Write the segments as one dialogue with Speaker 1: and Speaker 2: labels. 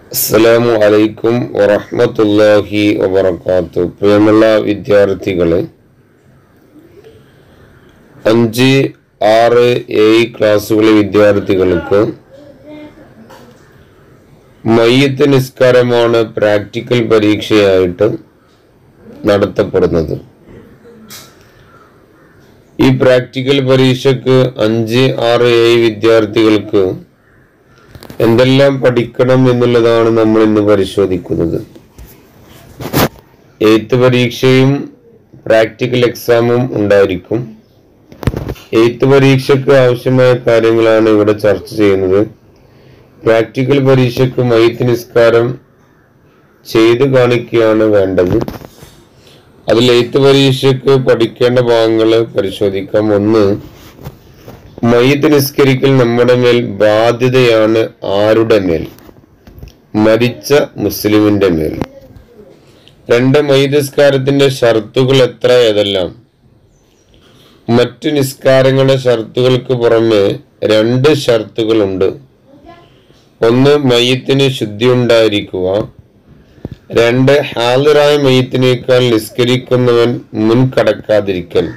Speaker 1: അസ്സലാമു അലൈക്കും വറഹ്മത്തുള്ളാഹി വബറകാതുഹു. പ്രിയമുള്ള വിദ്യാർത്ഥികളെ, 5, 6, 7 ക്ലാസ്സുകളിലെ വിദ്യാർത്ഥികൾക്ക് മയ്യിത്ത് നിസ്കാരമാണ് പ്രാക്ടിക്കൽ പരീക്ഷയായിട്ട് നടത്തപ്പെടുന്നത്. ഈ പ്രാക്ടിക്കൽ പരീക്ഷയ്ക്ക് 5, 6, 7 വിദ്യാർത്ഥികൾക്ക് എന്തെല്ലാം പഠിക്കണം എന്നുള്ളതാണ് നമ്മൾ ഇന്ന് പരിശോധിക്കുന്നത്. 8th പരീക്ഷയും പ്രാക്ടിക്കൽ എക്സാമും ഉണ്ടായിരിക്കും. 8th പരീക്ഷയ്ക്ക് ആവശ്യമായ കാര്യങ്ങളാണ് ഇവിടെ ചർച്ച ചെയ്യുന്നത്. പ്രാക്ടിക്കൽ പരീക്ഷയ്ക്ക് മയ്യിത്ത് നിസ്കാരം ചെയ്തു കാണിക്കുകയാണ് വേണ്ടത്. അതിൽ 8th പരീക്ഷയ്ക്ക് പഠിക്കേണ്ട ഭാഗങ്ങൾ പരിശോധിക്കാം. 1, മയ്യിത്ത് നിസ്കരിക്കൽ നമ്മുടെ മേൽ ബാധ്യതയാണ്. ആരുടെ മേൽ? മരിച്ച മുസ്ലിമിന്റെ മേൽ. 2, മയ്യിത്ത് നിസ്കാരത്തിന്റെ ഷർത്തുകൾ എത്ര ഏതെല്ലാം? മറ്റു നിസ്കാരങ്ങളുടെ ഷർത്തുകൾക്ക് പുറമെ 2 ഷർത്തുകളുണ്ട്. 1, മയ്യിത്തിന് ശുദ്ധി ഉണ്ടായിരിക്കുക. 2, ഹാളിറായ മയ്യിത്തിനേക്കാൾ നിസ്കരിക്കുന്നവൻ മുൻകടക്കാതിരിക്കൽ.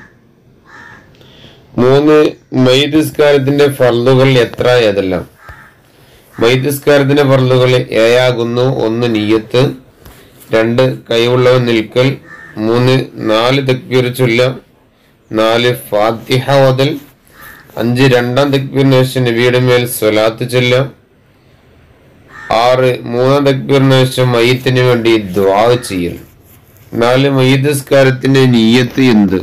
Speaker 1: 3, മയ്യിത്ത് നിസ്കാരത്തിന്റെ ഫർളുകൾ എത്ര ഏതെല്ലാം? മയ്യിത്ത് നിസ്കാരത്തിന്റെ ഫർളുകൾ 7 ആകുന്നു. 1, നിയ്യത്ത്. 2, കൈയുള്ളവൻ നിൽക്കൽ. 3, 4 തക്ബീർ ചൊല്ലാം. 4, ഫാത്തിഹ ഓതൽ. 5, രണ്ടാം തക്ബീറിന് ശേഷം നബിയുടെ മേൽ സ്വലാത്ത് ചൊല്ലാം. 6, മൂന്നാം തക്ബീറിന് ശേഷം മയ്യിത്തിന് വേണ്ടി ദുആ ചെയ്യൽ. 4, മയ്യിത്ത് നിസ്കാരത്തിന്റെ നിയ്യത്ത് എന്ത്?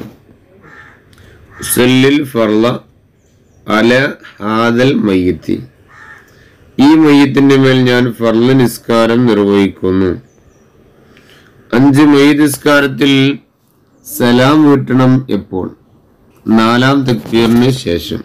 Speaker 1: സല്ലൽ ഫർള അല ഹാദൽ മയ്യിത്തി. ഈ മയ്യിത്തിന്റെ മേൽ ഞാൻ ഫർള് നിസ്കാരം നിർവഹിക്കുന്നു. 5, മയ്യിത്ത് നിസ്കാരത്തിൽ സലാം വീട്ടണം എപ്പോൾ? 4ാം തക്ബീറിന് ശേഷം.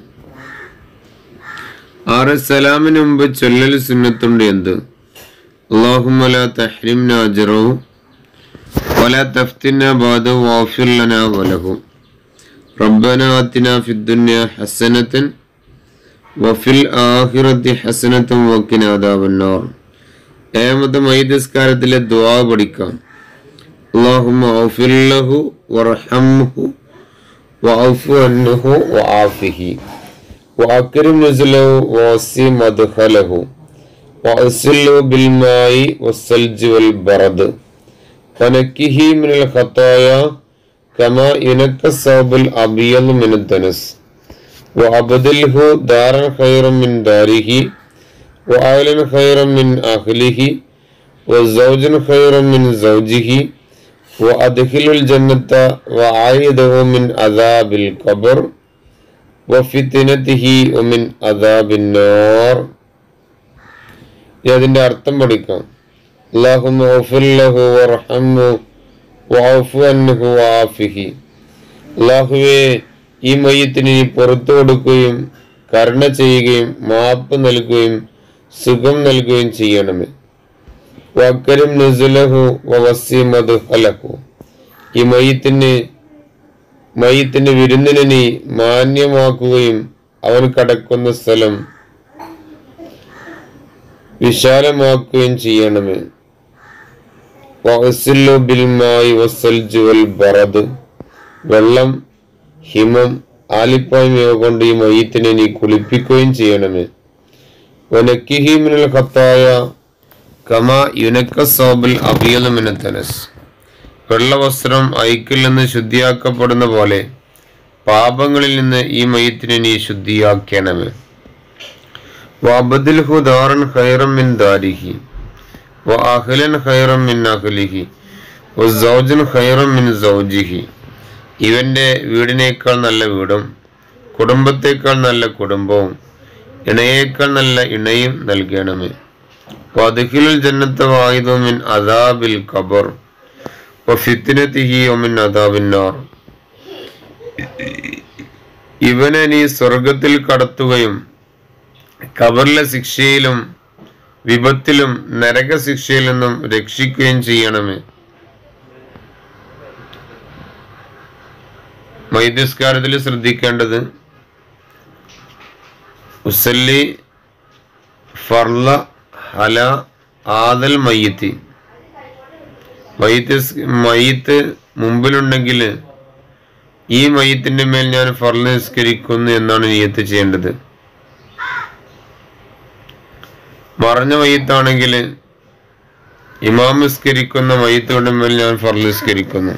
Speaker 1: 6, സലാമിന് മുമ്പ് ചൊല്ലൽ സുന്നത്തുണ്ട് എന്ത്? അല്ലാഹുമ്മ ലാ തഹ്രിംനാ അജ്റഹു വലാ തഫ്തിനാ ബഅദഹു വഗ്ഫിർ ലനാ വലഹു റബ്ബനാ ആതിനാ ഫിദ്ദുനിയ ഹസനതൻ വഫിൽ ആഖിറതി ഹസനതൻ വഖിനാ അദാബന്നാർ. 7ാമത്തെ മയ്യിത്ത് നിസ്കാരത്തിലെ ദുആ പഠിക്കാം. അല്ലാഹുമ്മ ഗ്ഫിർ ലഹു വർഹംഹു വഅഫു അൻഹു വആഫിഹി വഅക്രിം നുസുലഹു വവസ്സി മദ്ഖലഹു വഅസ്ലിഹു ബിൽമാഇ വസ്സൽജി വൽ ബറദ് വനക്കിഹി മിനൽ ഖതായ കമാ യുനക്ക സൗബുൽ അബിയദ് മിന ദനസ് വഅബ്ദിൽഹു ദാറൻ ഖൈറൻ മിൻ ദാരിഹി വഅഹ്ലൻ ഖൈറൻ മിൻ അഹ്ലിഹി വസൗജൻ ഖൈറൻ മിൻ സൗജിഹി വഅദ്ഖിലുൽ ജന്നത വഅഇദഹു മിൻ അദാബിൽ ഖബർ വഫിത്നതിഹി വമിൻ അദാബിൻ നാർ. ഇതിന്റെ അർത്ഥം പഠിക്കാം. അല്ലാഹുമ്മ ഗ്ഫിർ ലഹു വർഹംഹു വഅഫു അൻഹു വആഫിഹി. അല്ലാഹുവേ, ഈ മയ്യിത്തിന് നീ പുറത്തു കൊടുക്കുകയും കരുണ ചെയ്യുകയും മാപ്പ് നൽകുകയും സുഖം നൽകുകയും ചെയ്യണമേ. വഅക്രിം നുസുലഹു വവസ്സി മദ്ഖലഹു. ഈ മയ്യിത്തിന് വിരുന്നിനെ നീ മാന്യമാക്കുകയും അവൻ കടക്കുന്ന സ്ഥലം വിശാലമാക്കുകയും ചെയ്യണമേ. വഅസ്ലിഹു ബിൽമാഇ വസ്സൽജി വൽ ബറദ്. വെള്ളം, ഹിമം, ആലിപ്പായ്മ കൊണ്ട് ഈ മയ്യിത്തിനെ നീ കുളിപ്പിക്കുകയും ചെയ്യണമേ. വനക്കിഹി മിനൽ ഖതായ കമാ യുനക്ക സൗബുൽ അബിയദ് മിന ദനസ്. വെള്ളവസ്ത്രം അഴുക്കിൽ നിന്ന് ശുദ്ധിയാക്കപ്പെടുന്ന പോലെ പാപങ്ങളിൽ നിന്ന് ഈ മയ്യിത്തിനെ നീ ശുദ്ധിയാക്കണമേ. വഅബ്ദിൽഹു ദാറൻ ഖൈറൻ മിൻ ദാരിഹി വഅഹ്ലൻ ഖൈറൻ മിൻ അഹ്ലിഹി വസൗജൻ ഖൈറൻ മിൻ സൗജിഹി. ഇവന്റെ വീടിനേക്കാൾ നല്ല വീടും കുടുംബത്തേക്കാൾ നല്ല കുടുംബവും ഇണയേക്കാൾ നല്ല ഇണയും നൽകണമേ. വഅദ്ഖിലുൽ ജന്നത വഅഇദഹു മിൻ അദാബിൽ ഖബർ വഫിത്നതിഹി വമിൻ അദാബിൻ നാർ. ഇവനെ നീ സ്വർഗത്തിൽ കടത്തുകയും ഖബറിലെ ശിക്ഷയിലും വിപത്തിലും നരകശിക്ഷയിൽ നിന്നും രക്ഷിക്കുകയും ചെയ്യണമേ. മയ്യിത്ത് നിസ്കാരത്തിൽ ശ്രദ്ധിക്കേണ്ടത് ഉസല്ലി ഫർള അല ആദൽ മയ്യത്ത് മയ്യത്ത് മുമ്പിലുണ്ടെങ്കിൽ ഈ മയ്യത്തിന്റെ മേൽ ഞാൻ ഫർള് നിസ്കരിക്കുന്നു എന്നാണ് നിയ്യത്ത് ചെയ്യേണ്ടത്. മറഞ്ഞ മയ്യത്താണെങ്കിൽ ഇമാം നിസ്കരിക്കുന്ന മയ്യത്തുകളുടെ മേൽ ഞാൻ ഫർള് നിസ്കരിക്കുന്നു.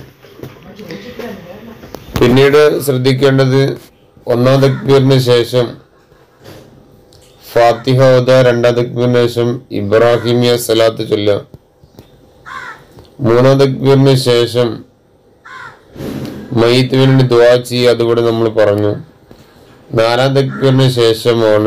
Speaker 1: പിന്നീട് ശ്രദ്ധിക്കേണ്ടത് ഒന്നാം തക്ബീറിന് ശേഷം ഫാത്തിഹ ഓതുക, രണ്ടാം തക്ബീറിന് ശേഷം ഇബ്രാഹിമിയ സലാത്ത് ചൊല്ലുക, മൂന്നാം തക്ബീറിന് ശേഷം മയ്യിത്തിന് വേണ്ടി ദുആ ചെയ്യുക, അതുകൂടെ നമ്മൾ പറഞ്ഞു. നാലാം തക്ബീറിന് ശേഷമാണ്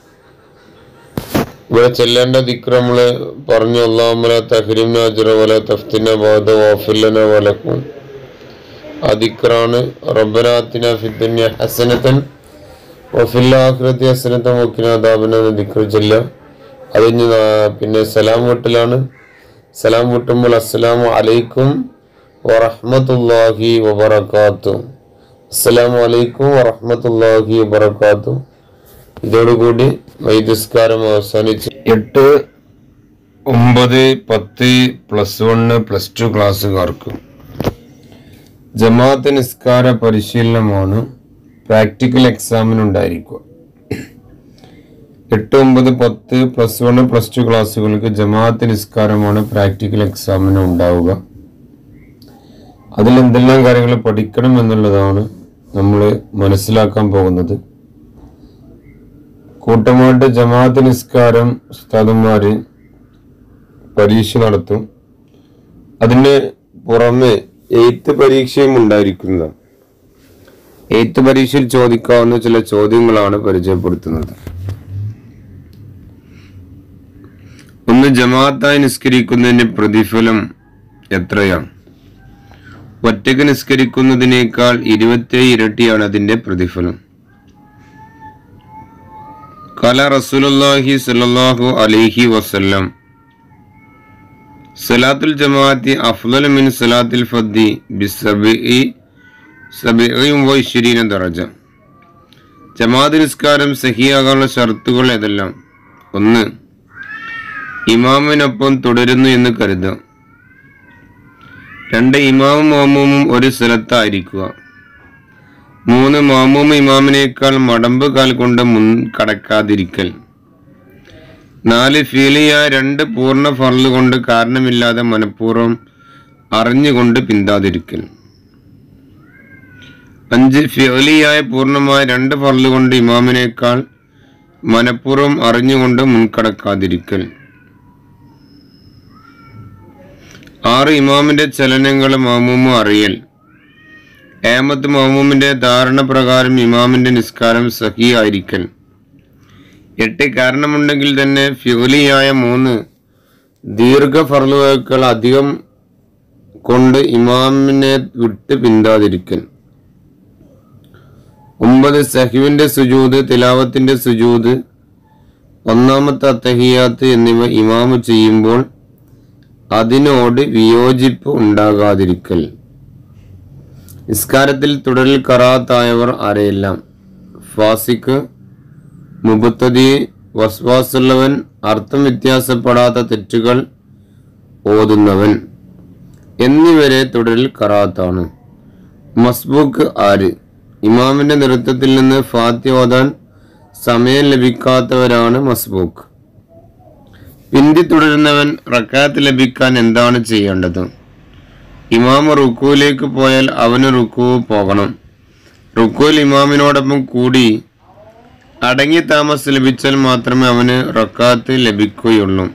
Speaker 1: ഇവിടെ ചെല്ലേണ്ട ദിക്ർ നമ്മൾ പറഞ്ഞു. അല്ലാഹുമ്മ ലാ തഹ്രിംനാ അജ്റ വലാ തഫ്തിനാ ബഅദ വഗ്ഫിർ ലനാ വലക്കും. ആ ദിക്റാണ് റബ്ബനാ ആതിനാ ഫിദ്ദുനിയ ഹസനതൻ വഫിൽ ആഖിറതി ഹസനതൻ വഖിനാ അദാബന്നാർ എന്ന ദിക്ർ ചൊല്ലുക. അതിന് പിന്നെ സലാം വീട്ടലാണ്. സലാം വീട്ടുമ്പോൾ അസ്സലാമു അലൈക്കും വറഹ്മത്തുള്ളാഹി വബറകാതുഹു, അസ്സലാമു അലൈക്കും വറഹ്മത്തുള്ളാഹി വബറകാതുഹു. ഇതോടുകൂടി മയ്യിദ് അവസാനിച്ചു. 8, 9, 10 +1 +2 ക്ലാസ്സുകാർക്ക് ജമാഅത്ത് നിസ്കാര പരിശീലനമാണ് പ്രാക്ടിക്കൽ എക്സാമിനുണ്ടായിരിക്കുക. 8, 9, 10 +1 +2 ക്ലാസ്സുകൾക്ക് ജമാഅത്ത് നിസ്കാരമാണ് പ്രാക്ടിക്കൽ എക്സാമിന് ഉണ്ടാവുക. അതിൽ എന്തെല്ലാം കാര്യങ്ങൾ പഠിക്കണം എന്നുള്ളതാണ് നമ്മൾ മനസ്സിലാക്കാൻ പോകുന്നത്. കൂട്ടമായിട്ട് ജമാഅത്ത് നിസ്കാരം ഉസ്താദന്മാര് പരീക്ഷ നടത്തും. അതിന് പുറമെ എയ്ത്ത് പരീക്ഷയും ഉണ്ടായിരിക്കുന്നതാണ്. എയ്ത്ത് പരീക്ഷയിൽ ചോദിക്കാവുന്ന ചില ചോദ്യങ്ങളാണ് പരിചയപ്പെടുത്തുന്നത്. ഒന്ന്, ജമാഅത്തായി നിസ്കരിക്കുന്നതിന്റെ പ്രതിഫലം എത്രയാണ്? ഒറ്റയ്ക്ക് നിസ്കരിക്കുന്നതിനേക്കാൾ 27 ഇരട്ടിയാണ് അതിന്റെ പ്രതിഫലം. ഖാല റസൂലുള്ളാഹി സ്വല്ലല്ലാഹു അലൈഹി വസല്ലം സലാത്തുൽ ജമാഅത്തി അഫ്ളലു മിൻ സലാത്തിൽ ഫദ്ദി ബി27 ദറജ. ജമാഅത്ത് നിസ്കാരം സഹിയാകാനുള്ള ഷർത്തുകൾ ഏതെല്ലാം? 1, ഇമാമിനൊപ്പം തുടരുന്നു എന്ന് കരുതുക. 2, ഇമാമും മാമൂമും ഒരു സ്ഥലത്തായിരിക്കുക. 3, മാമൂമ് ഇമാമിനേക്കാൾ മടമ്പ് കാൽ കൊണ്ട് മുൻകടക്കാതിരിക്കൽ. 4, ഫീലിയായ 2 പൂർണ്ണ ഫർള് കൊണ്ട് കാരണമില്ലാതെ മനഃപൂർവ്വം അറിഞ്ഞുകൊണ്ട് പിന്താതിരിക്കൽ. 5, ഫീലിയായ പൂർണ്ണമായ 2 ഫർള് കൊണ്ട് ഇമാമിനേക്കാൾ മനഃപൂർവ്വം അറിഞ്ഞുകൊണ്ട് മുൻകടക്കാതിരിക്കൽ. 6, ഇമാമിന്റെ ചലനങ്ങൾ മാമൂമ് അറിയൽ. 7, മാമൂമിന്റെ ധാരണ പ്രകാരം ഇമാമിന്റെ നിസ്കാരം സഹീ ആയിരിക്കൽ. 8, കാരണമുണ്ടെങ്കിൽ തന്നെ ഫിഉലിയായ 3 ദീർഘ ഫർളുകൾ അധികം കൊണ്ട് ഇമാമിനെ വിട്ട് പിന്താതിരിക്കൽ. 9, സഹ്വിന്റെ സുജൂദ്, തിലാവത്തിന്റെ സുജൂദ്, ഒന്നാമത്തെ അത്തഹിയാത്ത് എന്നിവ ഇമാമ് ചെയ്യുമ്പോൾ അതിനോട് വിയോജിപ്പ് ഉണ്ടാകാതിരിക്കൽ. നിസ്കാരത്തിൽ തുടരിൽ ഖറാഅത്തായവർ ആരെയെല്ലാം? ഫാസിഖ്, മുബ്തദി, വസ്വാസുള്ളവൻ, അർത്ഥം വ്യത്യാസപ്പെടാത്ത തെറ്റുകൾ ഓതുന്നവൻ എന്നിവരെ തുടരിൽ ഖറാഅത്താണ്. മസ്ബൂക്ക് ആര്? ഇമാമിന്റെ നൃത്തത്തിൽ നിന്ന് ഫാത്തിഹ ഓതാൻ സമയം ലഭിക്കാത്തവരാണ് മസ്ബൂക്ക്. പിന്തി തുടരുന്നവൻ റക്അത്ത് ലഭിക്കാൻ എന്താണ് ചെയ്യേണ്ടത്? ഇമാം റുക്കൂലേക്ക് പോയാൽ അവന് റുക്കൂ പോകണം. റുക്കൂൽ ഇമാമിനോടൊപ്പം കൂടി അടങ്ങി താമസം ലഭിച്ചാൽ മാത്രമേ അവന് റക്അത്ത് ലഭിക്കുകയുള്ളൂ.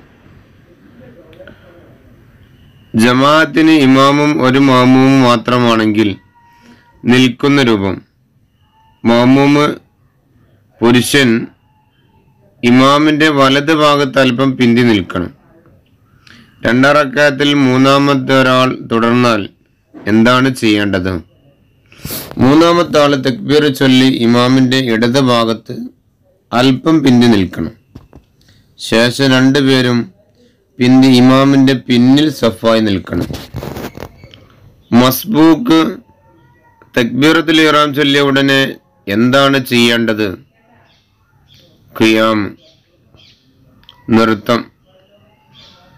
Speaker 1: ജമാഅത്തിന് ഇമാമും ഒരു മാമൂമും മാത്രമാണെങ്കിൽ നിൽക്കുന്ന രൂപം. മാമൂമ് പുരുഷൻ ഇമാമിന്റെ വലത് ഭാഗത്ത് അല്പം പിന്തി നിൽക്കണം. 2 റക്അത്തിൽ മൂന്നാമത്തെ ഒരാൾ തുടർന്നാൽ എന്താണ് ചെയ്യേണ്ടത്? മൂന്നാമത്തെ ആള് തക്ബീർ ചൊല്ലി ഇമാമിന്റെ ഇടത് ഭാഗത്ത് അല്പം പിന്തി നിൽക്കണം. ശേഷം 2 പേരും പിന്തി ഇമാമിന്റെ പിന്നിൽ സഫായി നിൽക്കണം. മസ്ബൂക്ക് തക്ബീറത്തുൽ ഇഹ്റാം ചൊല്ലിയ ഉടനെ എന്താണ് ചെയ്യേണ്ടത്? ഖിയാം, നൃത്തം.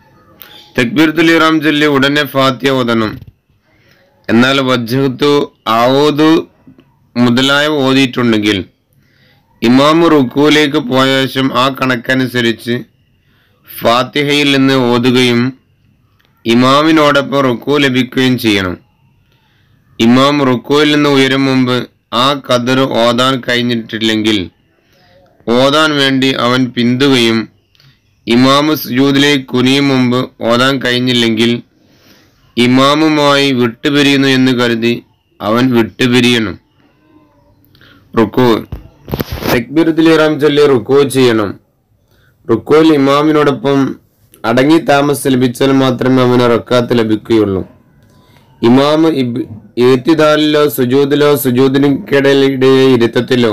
Speaker 1: തക്ബീറത്തുൽ ഇഹ്റാം ചൊല്ലി ഉടനെ ഫാത്തിഹ ഓതണം. എന്നാൽ വജ്ഹത്തു, ഔദു മുതലായവ ഓതിയിട്ടുണ്ടെങ്കിൽ ഇമാമു റുക്കൂലേക്ക് പോയ ശേഷം ആ കണക്കനുസരിച്ച് ഫാത്തിഹയിൽ നിന്ന് ഓതുകയും ഇമാമിനോടൊപ്പം റുക്കൂ ലഭിക്കുകയും ചെയ്യണം. ഇമാം റുക്കൂയിൽ നിന്ന് ഉയരും മുമ്പ് ആ ഖദർ ഓതാൻ കഴിഞ്ഞിട്ടില്ലെങ്കിൽ ഓതാൻ വേണ്ടി അവൻ പിന്തുകയും ഇമാമ് സുജൂദിലേക്ക് കുനിയും മുമ്പ് ഓതാൻ കഴിഞ്ഞില്ലെങ്കിൽ ഇമാമുമായി വിട്ടുപിരിയുന്നു എന്ന് കരുതി അവൻ വിട്ടുപിരിയണം. റുക്കൂ, തക്ബീറത്തുൽ ഇഹ്റാം ചൊല്ലി റുക്കൂ ചെയ്യണം. റുക്കൂയിൽ ഇമാമിനോടൊപ്പം അടങ്ങി താമസം ലഭിച്ചാൽ മാത്രമേ അവന് റക്അത്ത് ലഭിക്കുകയുള്ളൂ. ഇമാം ഇഅ്തിദാലിലോ സുജൂദിലോ സുജൂദിനിടയിലെ ഇരുത്തത്തിലോ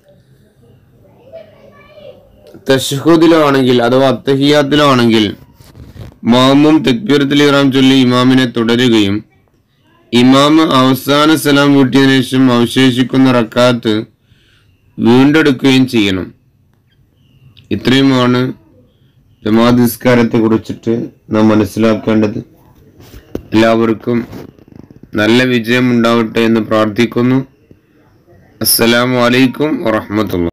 Speaker 1: തശ്ഹുദിലോ ആണെങ്കിൽ അഥവാ അത്തഹിയാത്തിലോ ആണെങ്കിൽ മാമും തക്ബീറത്തുൽ ഇഹ്റാം ചൊല്ലി ഇമാമിനെ തുടരുകയും ഇമാമ് അവസാന സലാം വീട്ടിയതിനു ശേഷം അവശേഷിക്കുന്ന റക്അത്ത് വീണ്ടെടുക്കുകയും ചെയ്യണം. ഇത്രയുമാണ് ജമാഅത്ത് നിസ്കാരത്തെ കുറിച്ചിട്ട് നാം മനസ്സിലാക്കേണ്ടത്. എല്ലാവർക്കും നല്ല വിജയം ഉണ്ടാവട്ടെ എന്ന് പ്രാർത്ഥിക്കുന്നു. അസ്സലാമു അലൈക്കും വറഹ്മത്തുള്ളാഹി.